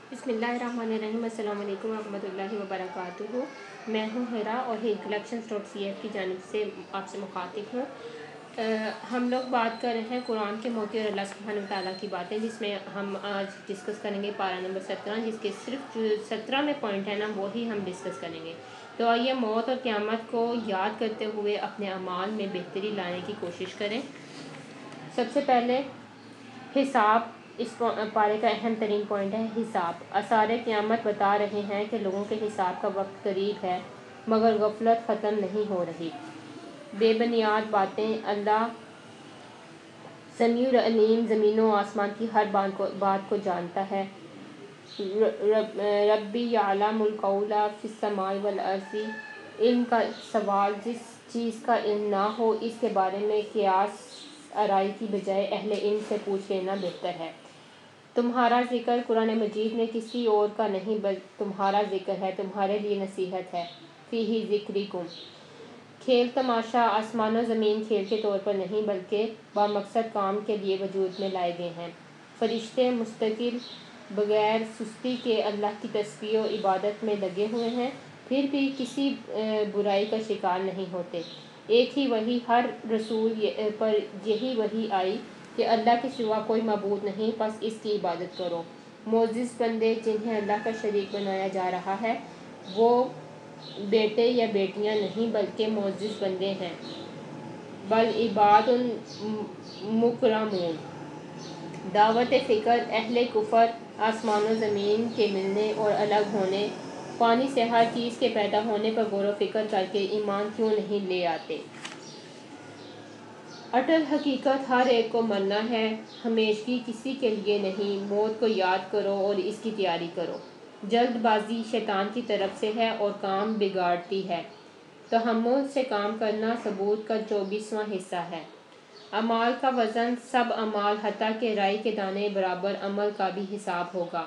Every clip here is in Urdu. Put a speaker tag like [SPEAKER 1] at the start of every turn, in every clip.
[SPEAKER 1] بسم اللہ الرحمن الرحیم۔ السلام علیکم ورحمۃ اللہ وبرکاتہ۔ میں ہوں ہیرا اور ہیر کلیکشنز.cf کی جانب سے آپ سے مخاطب ہوں۔ ہم لوگ بات کر رہے ہیں قرآن کے موتی اور اللہ سبحانہ وتعالیٰ کی باتیں، جس میں ہم آج ڈسکس کریں گے پارہ نمبر 17، جس کے صرف 17 میں پوائنٹ ہے نا وہی ہم ڈسکس کریں گے۔ تو آئیے موت اور قیامت کو یاد کرتے ہوئے اپنے اعمال میں بہتری لانے کی کوشش کریں۔ سب سے پہلے حساب، اس پارے کا اہم ترین پوائنٹ ہے حساب۔ آثار قیامت بتا رہے ہیں کہ لوگوں کے حساب کا وقت قریب ہے، مگر غفلت ختم نہیں ہو رہی۔ بے بنیاد باتیں۔ اللہ سمیع علیم، زمین و آسمان کی ہر بات کو جانتا ہے۔ ربی یعلم القول فی السماء والارض۔ علم کا سوال، جس چیز کا علم نہ ہو اس کے بارے میں قیاس آرائی کی بجائے اہل علم سے پوچھ لینا بہتر ہے۔ تمہارا ذکر قرآن مجید میں کسی اور کا نہیں بلکہ تمہارا ذکر ہے، تمہارے لیے نصیحت ہے۔ فیہ ذکرکم۔ کھیل تماشا، آسمان و زمین کھیل کے طور پر نہیں بلکہ بامقصد کام کے لیے وجود میں لائے گئے ہیں۔ فرشتے مستقل بغیر سستی کے اللہ کی تسبیح و عبادت میں لگے ہوئے ہیں، پھر بھی کسی برائی کا شکار نہیں ہوتے۔ ایک ہی وحی، ہر رسول پر یہی وحی آئی کہ اللہ کے سوا کوئی معبود نہیں، پس اس کی عبادت کرو۔ معزز بندے جنہیں اللہ کا شریک بنایا جا رہا ہے، وہ بیٹے یا بیٹیاں نہیں بلکہ معزز بندے ہیں۔ بل عباد مکرمون۔ دعوت فکر۔ اہل کفر آسمان و زمین کے ملنے اور الگ ہونے، پانی سے ہر چیز کے پیدا ہونے پر غور و فکر کر کے ایمان کیوں نہیں لے آتے؟ اٹل حقیقت، ہر ایک کو مرنا ہے، ہمیشگی کسی کے لیے نہیں۔ موت کو یاد کرو اور اس کی تیاری کرو۔ جلد بازی شیطان کی طرف سے ہے اور کام بگاڑتی ہے۔ تحمل سے کام کرنا ثبوت کا 24واں حصہ ہے۔ اعمال کا وزن، سب اعمال حتیٰ کہ رائی کے دانے برابر عمل کا بھی حساب ہوگا۔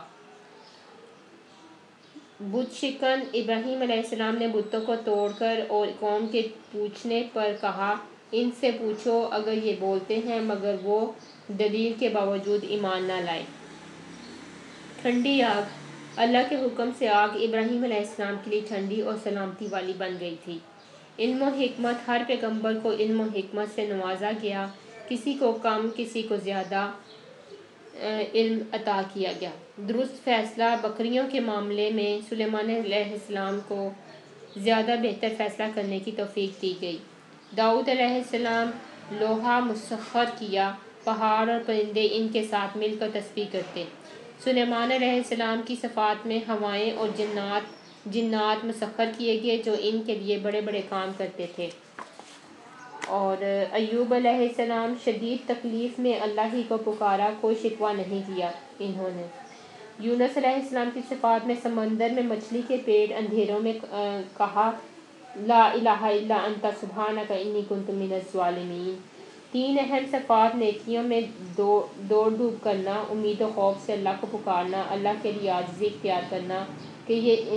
[SPEAKER 1] بت شکن۔ ابراہیم علیہ السلام نے بتوں کو توڑ کر اور قوم کے پوچھنے پر کہا، ان سے پوچھو اگر یہ بولتے ہیں، مگر وہ دلیل کے باوجود ایمان نہ لائے۔ ٹھنڈی آگ۔ اللہ کے حکم سے آگ ابراہیم علیہ السلام کے لیے ٹھنڈی اور سلامتی والی بن گئی تھی۔ علم و حکمت۔ ہر پیغمبر کو علم و حکمت سے نوازا گیا، کسی کو کم کسی کو زیادہ علم عطا کیا گیا۔ درست فیصلہ۔ بکریوں کے معاملے میں سلیمان علیہ السلام کو زیادہ بہتر فیصلہ کرنے کی توفیق دی گئی۔ داؤد علیہ السلام لوحا مسخر کیا، پہاڑ اور پرندے ان کے ساتھ مل کر تسبیح کرتے۔ سلیمان علیہ السلام کی صفات میں ہوائیں اور جنات مسخر کیے گئے جو ان کے لیے بڑے بڑے کام کرتے تھے۔ اور ایوب علیہ السلام شدید تکلیف میں اللہ ہی کو پکارا، کوئی شکوہ نہیں کیا انہوں نے۔ یونس علیہ السلام کی صفات میں سمندر میں مچھلی کے پیٹ اندھیروں میں کہا، لا الہ الا انت سبحانک انی کنت من الظالمین۔ تین اہم صفات، نیکیوں میں دوڑ دھوپ کرنا، امید و خوف سے اللہ کو پکارنا، اللہ کے لیے عاجزی اختیار کرنا کہ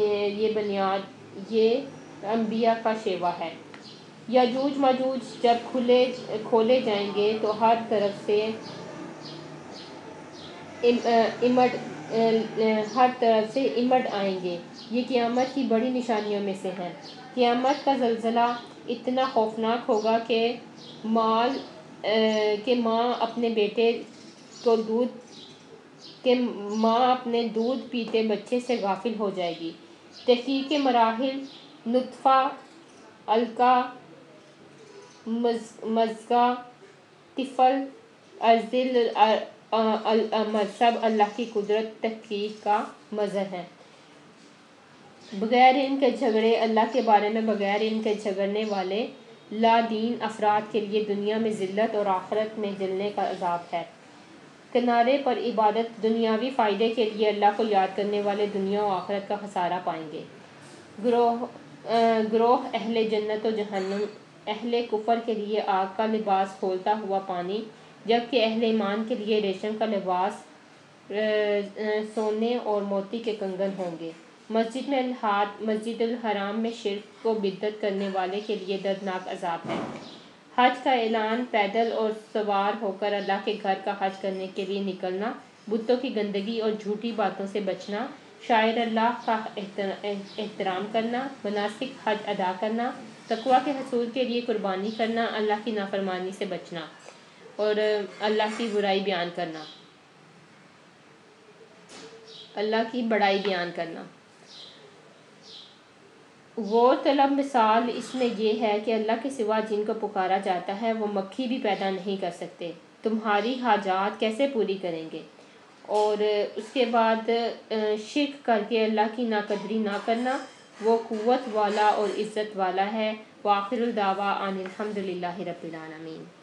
[SPEAKER 1] یہ انبیاء کا شیوا ہے۔ یاجوج ماجوج جب کھولے جائیں گے تو ہر طرف سے امڈ آئیں گے۔ یہ قیامت کی بڑی نشانیوں میں سے ہیں۔ قیامت کا زلزلہ اتنا خوفناک ہوگا کہ ماں اپنے دودھ پیتے بچے سے غافل ہو جائے گی۔ تحقیق کے مراحل، نطفہ، علقہ، مضغہ، طفل، ارذل، الامر، سب اللہ کی قدرت تحقیق کا مظہر ہیں۔ بغیر علم کے جھگڑے۔ اللہ کے بارے میں بغیر علم کے جھگڑنے والے لا دین افراد کے لیے دنیا میں ذلت اور آخرت میں جلنے کا عذاب ہے۔ کنارے پر عبادت۔ دنیاوی فائدے کے لیے اللہ کو یاد کرنے والے دنیا و آخرت کا خسارہ پائیں گے۔ گروہ اہل جنت و جہنم۔ اہل کفر کے لیے آگ کا لباس کھولتا ہوا پانی، جبکہ اہل ایمان کے لیے ریشم کا لباس، سونے اور موتی کے کنگن ہوں گے۔ مسجد میں الحاد۔ مسجد الحرام میں شرک و بدعت کرنے والے کے لیے دردناک عذاب ہے۔ حج کا اعلان۔ پیدل اور سوار ہو کر اللہ کے گھر کا حج کرنے کے لیے نکلنا، بتوں کی گندگی اور جھوٹی باتوں سے بچنا، شاعر اللہ کا احترام کرنا، مناسک حج ادا کرنا، تقویٰ کے حصول کے لیے قربانی کرنا، اللہ کی نافرمانی سے بچنا اور اللہ کی برائی بیان کرنا، اللہ کی بڑائی بیان کرنا۔ غور طلب مثال اس میں یہ ہے کہ اللہ کے سوا جن کو پکارا جاتا ہے وہ مکھی بھی پیدا نہیں کر سکتے، تمہاری حاجات کیسے پوری کریں گے؟ اور اس کے بعد شرک کر کے اللہ کی ناقدری نہ کرنا، وہ قوت والا اور عزت والا ہے۔ وآخر الدعویٰ ان الحمد للہ رب العالمین۔